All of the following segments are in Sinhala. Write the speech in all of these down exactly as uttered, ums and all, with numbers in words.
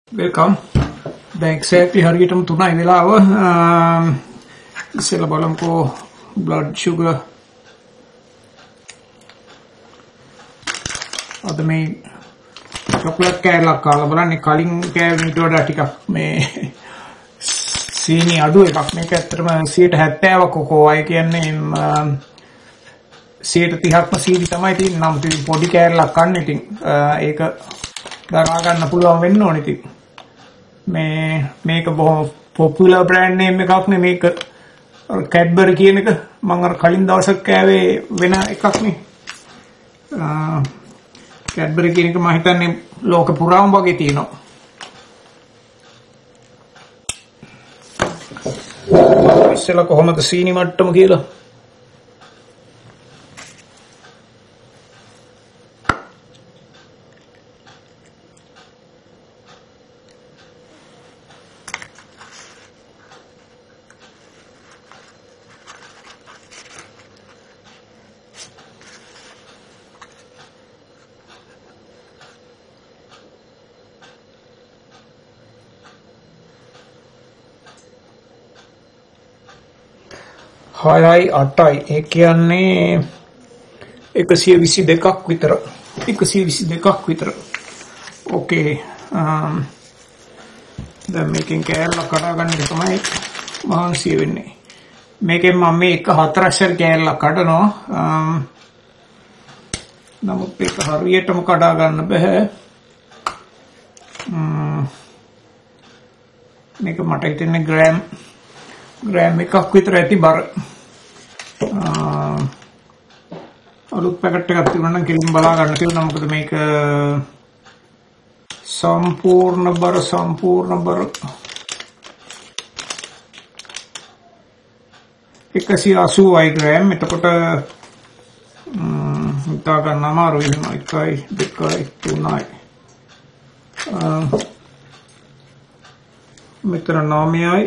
Welcome. දැන් exactly හරියටම තුනයි වෙලාව. ඉස්සෙල්ලා බලමුකෝ blood sugar. අද මේ chocolate කෑල්ලක් කාලා බලන්නේ කලින් කෑවෙනට වඩා ටිකක් මේ සීනි අඩු එකක්. මේක ඇත්තටම සියයට හැත්තෑව කොකෝවයි කියන්නේ සියයට තිහක්ම සීනි තමයි තියෙන්නේ. නම් ඉතින් පොඩි කෑල්ලක් කන්න ඉතින් ඒක දරා ගන්න පුළුවන් වෙන්න ඕනේ ඉතින්. මේ මේක බොහොම පොපුලර් බ්‍රෑන්ඩ් නේම් එකක් නේ මේක Cadbury කියන එක මම අර කලින් දවසක් කෑවේ වෙන එකක් නේ Cadbury කියන එක මම හිතන්නේ ලෝක පුරාම වගේ තියෙනවා ඉස්සෙල්ලා කොහොමද සීනි මට්ටම කියලා හයයි අටයි ඒ කියන්නේ එකසිය විසි දෙකක් විතර එකසිය විසි දෙකක් විතර ඕකේ දැන් මේකෙන් කෑල්ල කඩා ගන්න එක තමයි මහන්සිය වෙන්නේ මේකෙන් මම මේ එක හතරක් කෑල්ල කඩනවා නමුත් ඒක හරියටම කඩා ගන්න බෑ මේක මට හිතෙන්නේ ග්‍රෑම් ග්‍රෑම් එකක් විතර ඇති බර අලුත් පැකට් එකක් තිබුණා නම් කෙලින් බලා ගන්න තියෙනවා මොකද මේක සම්පූර්ණ බර සම්පූර්ණ බර එකසිය අසූවයි ග්‍රෑම් එතකොට හිතා ගන්න අමාරුයි වෙනවා එකයි දෙකයි තුනයි මෙතන නවයයි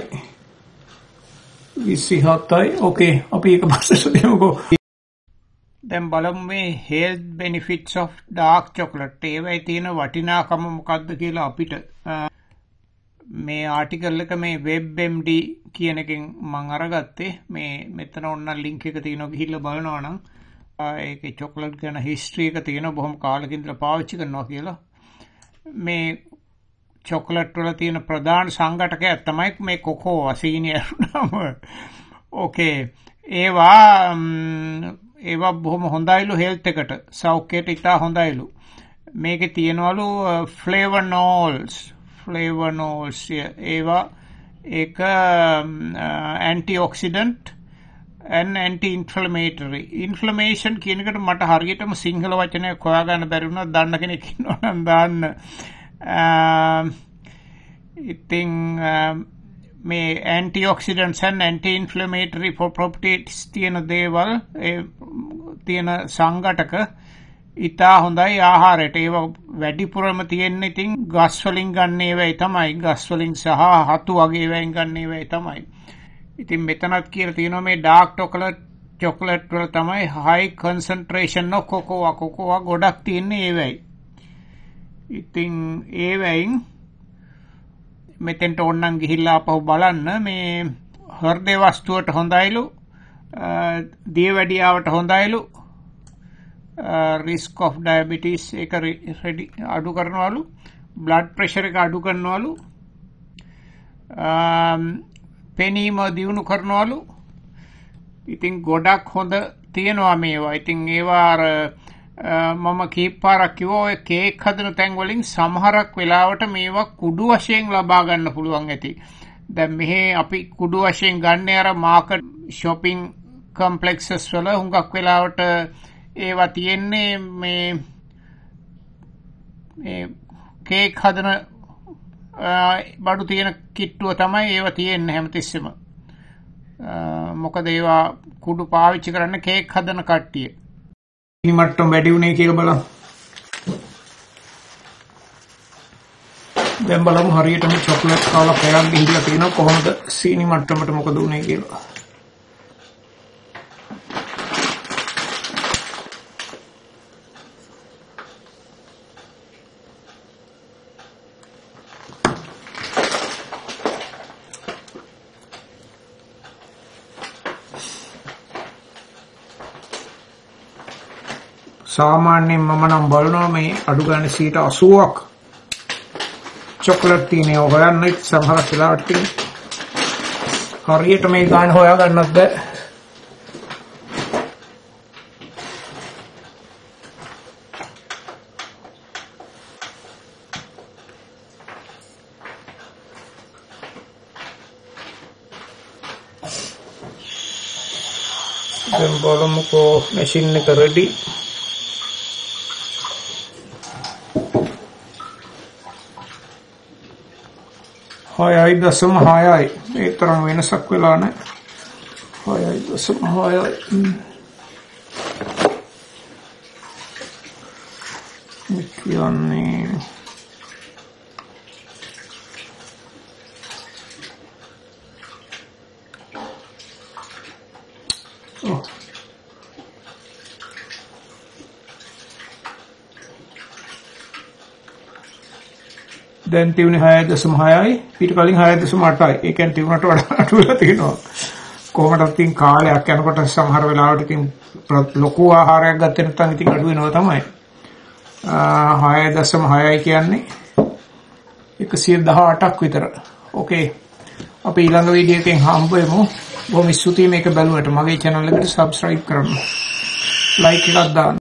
විසිහතයි ඕකේ අපි එක පස්සට දෙමුකෝ දැන් බලමු මේ health benefits of dark chocolate ඒවයි තියෙන වටිනාකම මොකක්ද කියලා අපිට මේ ආටිකල් එක මේ WebMD කියන එකෙන් මම අරගත්තේ මේ මෙතන ඔන්න ලින්ක් එක තියෙනවා ගිහිල්ලා බලනවා නම් ඒකේ chocolate ගැන history එක තියෙනවා බොහොම කාලෙක ඉඳලා පාවිච්චි කරනවා කියලා මේ chocolate වල තියෙන ප්‍රධාන සංඝටකයක් තමයි මේ කොකෝ සීනි අරුණම ඕකේ ඒවා ඒවා බොහොම හොඳයිලු හෙල්ත් එකට සෞඛ්‍යයට ඉතා හොඳයිලු මේකේ තියෙනවලු ෆ්ලේවනෝල්ස් ෆ්ලේවනෝල්ස් ඒවා ඒක ඇන්ටිऑක්සිඩන්ට් and anti-inflammatory inflammation කියන එකට මට හරියටම සිංහල වචනයක් හොයාගන්න බැරි වුණා දන්න කෙනෙක් ඉන්නවා නම් දාන්න ඉතින් මේ antioxidants and anti-inflammatory properties තියෙන දේවල් තියෙන සංඝටක ඉතා හොඳයි ආහාරයට ඒවා වැඩිපුරම තියෙන්නේ ඉතින් ගස් වලින් ගන්න ඒවායි තමයි ගස් වලින් සහ හතු වගේ ඒවායින් ගන්න ඒවායි තමයි ඉතින් මෙතනත් කියලා තියෙනවා මේ dark chocolate chocolate වල තමයි high concentration of cocoa cocoa ගොඩක් තියෙන්නේ ඒවායි ඉතින් ඒවයින් මෙතෙන්ට ඕන්නම් ගිහිල්ලා අපහු බලන්න මේ හෘදේ වස්තුවට හොඳයිලු දියවැඩියාවට හොඳයිලු risk of diabetes එක රෙඩි අඩු කරනවලු blood pressure එක අඩු කරනවලු පෙනීම දියුණු කරනවලු ඉතින් ගොඩක් හොඳ තියෙනවා මේවා ඉතින් ඒවා අර මම කීප පාරක් කිව්වා ඔය කේක් හදන තැන් වලින් සමහරක් වෙලාවට මේවා කුඩු වශයෙන් ලබා ගන්න පුළුවන් ඇති. දැන් මෙහි අපි කුඩු වශයෙන් ගන්න අර මාකට් shopping complexes වල හුඟක් වෙලාවට ඒවා තියෙන්නේ මේ මේ කේක් හදන බඩු තියෙන කිට්ටුව තමයි ඒවා තියෙන්නේ හැමතිස්සෙම. මොකද ඒවා කුඩු පාවිච්චි කරන්න කේක් හදන කට්ටිය. සීනි මට්ටම වැඩි වුණේ කියලා බලමු. දැන් බලමු හරියටම chocolate කාලා පැයක් ගිහිල්ලා තියෙනවා කොහොමද සීනි මට්ටමට මොකද වුනේ කියලා. සාමාන්‍යයෙන් මම නම් බලනවා මේ අඩු ගන්න සීට අසූවක් චොක්ලට් තියෙන ඒවා හොයන්න සමහර වෙලාවට තියෙන හරියට මේ ගාන හොයා ගන්නත් බෑ. දැන් බලමුකෝ මැෂින් එක රෙඩි. හයයි දශම හයයි ඒ තරම් වෙනසක් වෙලා නැහැ. හයයි දශම හයයි කියන්නේ oh. දැන් තියුනේ හයයි දශම හයයි ඊට කලින් හයයි දශම අටයි. ඒ කියන්නේ තියුණට වඩා අඩු වෙලා තියෙනවා. කොහොමද ඉතින් කාලයක් යනකොට සමහර වෙලාවට ඉතින් ලොකු ආහාරයක් ගත්තේ නැත්නම් ඉතින් අඩු වෙනවා තමයි. හයයි දශම හයයි කියන්නේ එකසිය දහඅටක් විතර. ඕකේ. අපි ඊළඟ වීඩියෝ එකෙන් හම්බ වෙමු. බොහොම ස්තුතියි මේක බලුවට. මගේ channel එකට subscribe කරන්න. like එකක් දාන්න.